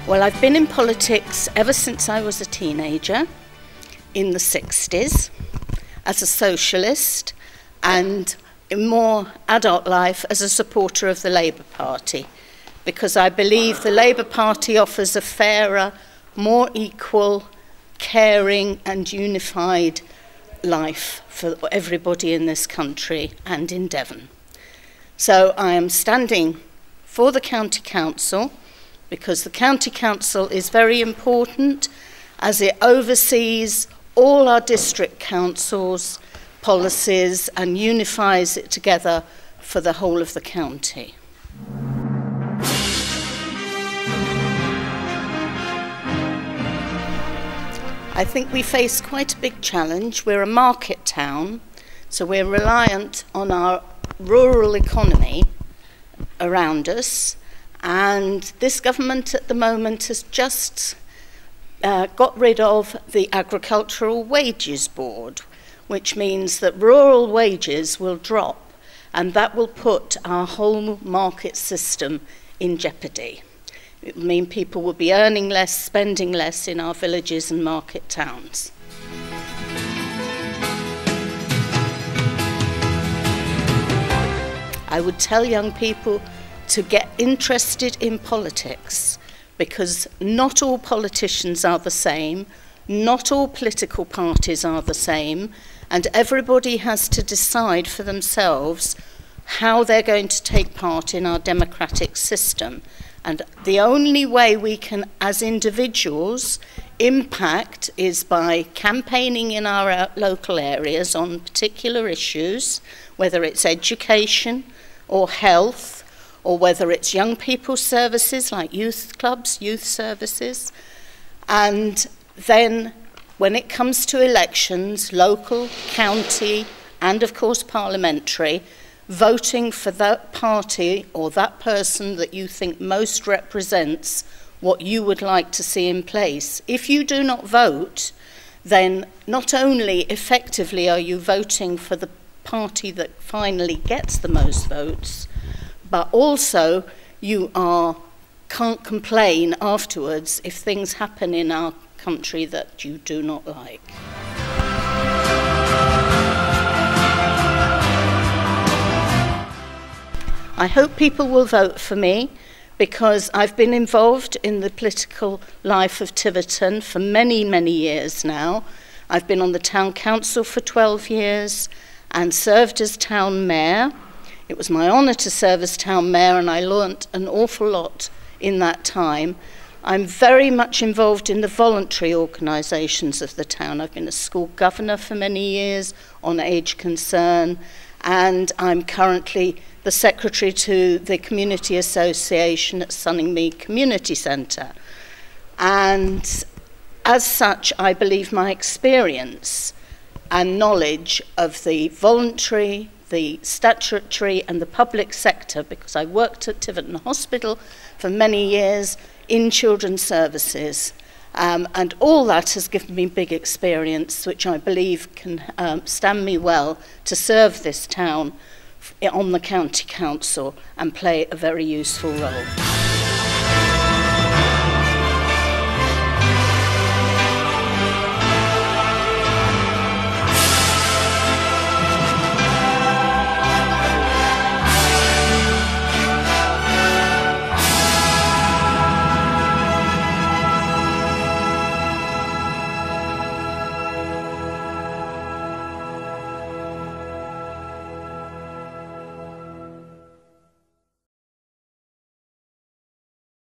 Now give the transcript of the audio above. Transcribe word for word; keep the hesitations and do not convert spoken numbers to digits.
Well, I've been in politics ever since I was a teenager in the sixties as a socialist, and in more adult life as a supporter of the Labour Party, because I believe the Labour Party offers a fairer, more equal, caring and unified life for everybody in this country and in Devon. So I am standing for the County Council because the County Council is very important as it oversees all our district councils' policies and unifies it together for the whole of the county. I think we face quite a big challenge. We're a market town, so we're reliant on our rural economy around us, and this government at the moment has just uh, got rid of the Agricultural Wages Board, which means that rural wages will drop, and that will put our whole market system in jeopardy. It will mean people will be earning less, spending less in our villages and market towns. I would tell young people to get interested in politics, because not all politicians are the same, not all political parties are the same, and everybody has to decide for themselves how they're going to take part in our democratic system. And the only way we can, as individuals, impact is by campaigning in our local areas on particular issues, whether it's education or health, or whether it's young people's services like youth clubs, youth services. And then when it comes to elections, local, county, and of course parliamentary, voting for that party or that person that you think most represents what you would like to see in place. If you do not vote, then not only effectively are you voting for the party that finally gets the most votes, but also you are, can't complain afterwards if things happen in our country that you do not like. I hope people will vote for me, because I've been involved in the political life of Tiverton for many, many years now. I've been on the town council for twelve years and served as town mayor. It was my honour to serve as town mayor, and I learnt an awful lot in that time. I'm very much involved in the voluntary organisations of the town. I've been a school governor for many years on age concern, and I'm currently the secretary to the Community Association at Sunningmead Community Centre. And as such, I believe my experience and knowledge of the voluntary, the statutory and the public sector, because I worked at Tiverton Hospital for many years in children's services, um, and all that has given me big experience, which I believe can um, stand me well to serve this town on the County Council and play a very useful role.